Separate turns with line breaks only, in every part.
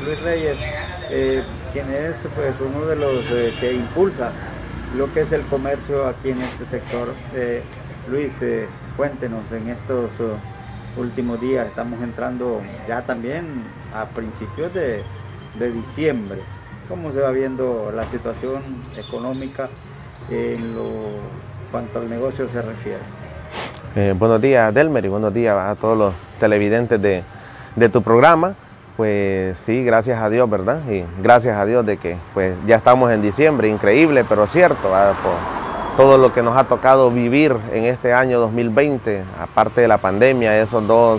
Luis Reyes, quien es pues uno de los que impulsa lo que es el comercio aquí en este sector. Luis, cuéntenos, en estos últimos días estamos entrando ya también a principios de diciembre. ¿Cómo se va viendo la situación económica en cuanto al negocio se refiere?
Buenos días, Delmer, y buenos días a todos los televidentes de tu programa. Pues sí, gracias a Dios, ¿verdad? Y gracias a Dios de que pues ya estamos en diciembre, increíble, pero cierto, ¿verdad? Por todo lo que nos ha tocado vivir en este año 2020, aparte de la pandemia, esos dos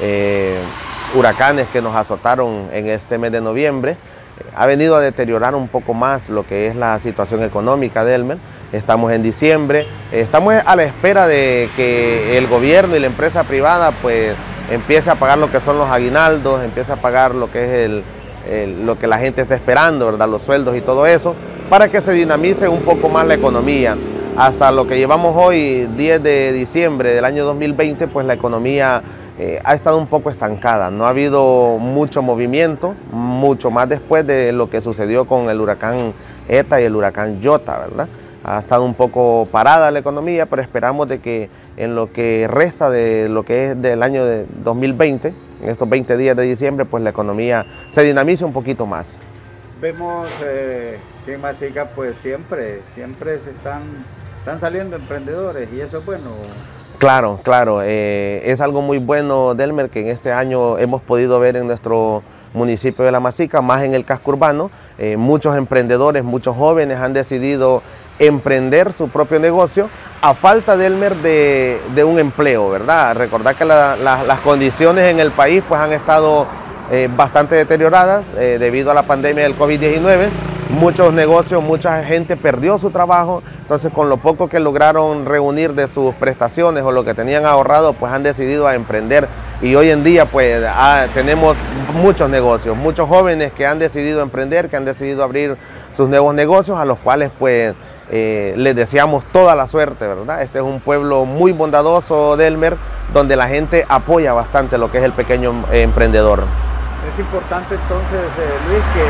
huracanes que nos azotaron en este mes de noviembre, ha venido a deteriorar un poco más lo que es la situación económica de Elmer. Estamos en diciembre, estamos a la espera de que el gobierno y la empresa privada pues empiece a pagar lo que son los aguinaldos, empiece a pagar lo que es lo que la gente está esperando, ¿verdad? Los sueldos y todo eso, para que se dinamice un poco más la economía. Hasta lo que llevamos hoy, 10 de diciembre del año 2020, pues la economía ha estado un poco estancada, no ha habido mucho movimiento, mucho más después de lo que sucedió con el huracán ETA y el huracán Iota, ¿verdad? Ha estado un poco parada la economía, pero esperamos de que en lo que resta de lo que es del año de 2020, en estos 20 días de diciembre, pues la economía se dinamice un poquito más.
Vemos que en Masica pues siempre se están saliendo emprendedores y eso es bueno.
Claro, claro, es algo muy bueno, Delmer, que en este año hemos podido ver en nuestro municipio de La Masica, más en el casco urbano. Muchos emprendedores, muchos jóvenes han decidido emprender su propio negocio a falta, Delmer, de un empleo, ¿verdad? Recordar que las condiciones en el país pues han estado bastante deterioradas debido a la pandemia del COVID-19. Muchos negocios, mucha gente perdió su trabajo, entonces con lo poco que lograron reunir de sus prestaciones o lo que tenían ahorrado, pues han decidido a emprender. Y hoy en día pues tenemos muchos negocios, muchos jóvenes que han decidido emprender, que han decidido abrir sus nuevos negocios, a los cuales pues les deseamos toda la suerte, ¿verdad? Este es un pueblo muy bondadoso, Delmer, donde la gente apoya bastante lo que es el pequeño emprendedor.
Es importante entonces, Luis, que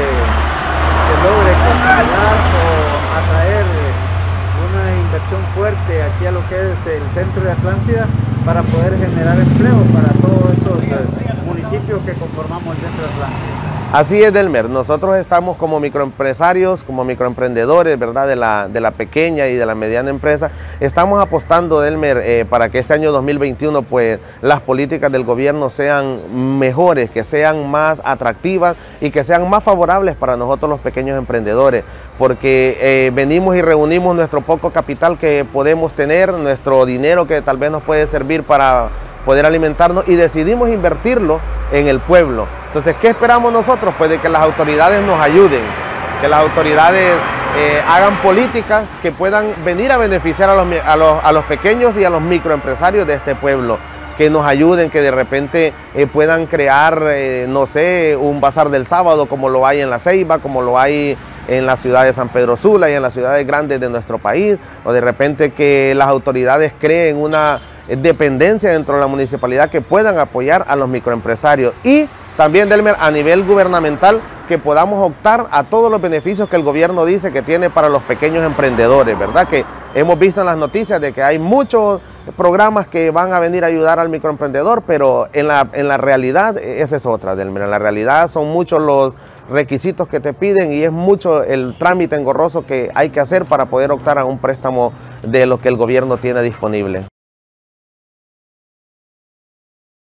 se logre controlar o atraer una inversión fuerte aquí a lo que es el centro de Atlántida para poder generar empleo para todos estos municipios que conformamos el centro de Atlántida.
Así es, Delmer, nosotros estamos como microempresarios, como microemprendedores, ¿verdad? De la pequeña y de la mediana empresa. Estamos apostando, Delmer, para que este año 2021 pues las políticas del gobierno sean mejores, que sean más atractivas y que sean más favorables para nosotros los pequeños emprendedores, porque venimos y reunimos nuestro poco capital que podemos tener, nuestro dinero que tal vez nos puede servir para poder alimentarnos, y decidimos invertirlo en el pueblo. Entonces, ¿qué esperamos nosotros? Pues de que las autoridades nos ayuden, que las autoridades hagan políticas que puedan venir a beneficiar a los pequeños y a los microempresarios de este pueblo, que nos ayuden, que de repente puedan crear, no sé, un bazar del sábado como lo hay en La Ceiba, como lo hay en la ciudad de San Pedro Sula y en las ciudades grandes de nuestro país, o de repente que las autoridades creen una dependencia dentro de la municipalidad que puedan apoyar a los microempresarios, y también, Delmer, a nivel gubernamental, que podamos optar a todos los beneficios que el gobierno dice que tiene para los pequeños emprendedores, ¿verdad? Que hemos visto en las noticias de que hay muchos programas que van a venir a ayudar al microemprendedor, pero en la realidad esa es otra, Delmer. En la realidad son muchos los requisitos que te piden y es mucho el trámite engorroso que hay que hacer para poder optar a un préstamo de lo que el gobierno tiene disponible.